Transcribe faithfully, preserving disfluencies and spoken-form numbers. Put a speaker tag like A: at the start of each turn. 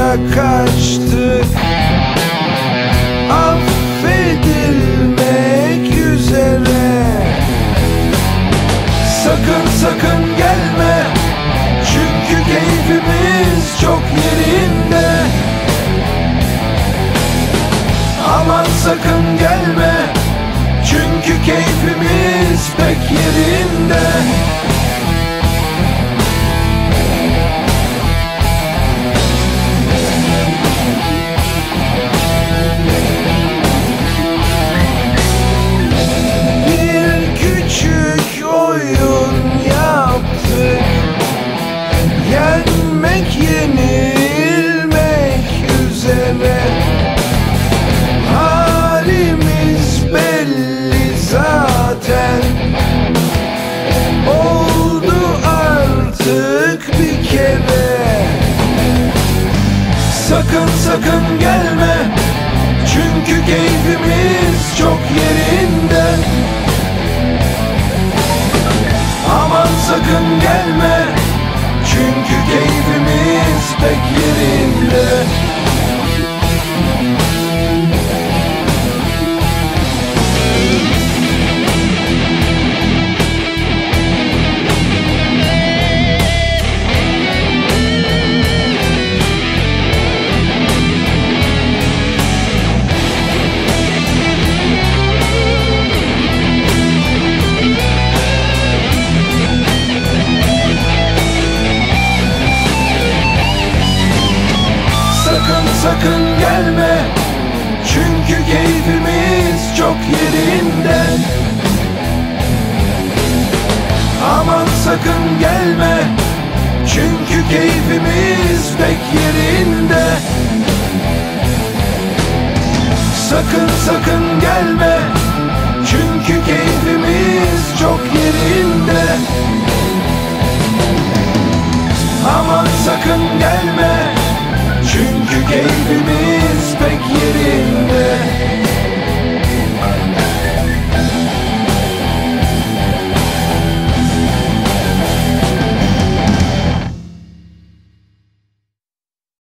A: uzaklara kaçtık, affedilmek üzere. Sakın sakın gelme, çünkü keyfimiz çok yerinde. Aman sakın gelme, çünkü keyfimiz pek yerinde. Bir küçük oyun yaptık, yenmek yenilmek üzere. Halimiz belli zaten, oldu artık bir kere. Sakın sakın gelme, çünkü keyfimiz çok yerinde. Aman sakın gelme, çünkü keyfimiz pek yerinde. Sakın gelme, çünkü keyfimiz çok yerinde. Aman sakın gelme, çünkü keyfimiz pek yerinde. Sakın sakın gelme, çünkü keyfimiz çok yerinde. Aman sakın gelme, çünkü keyfimiz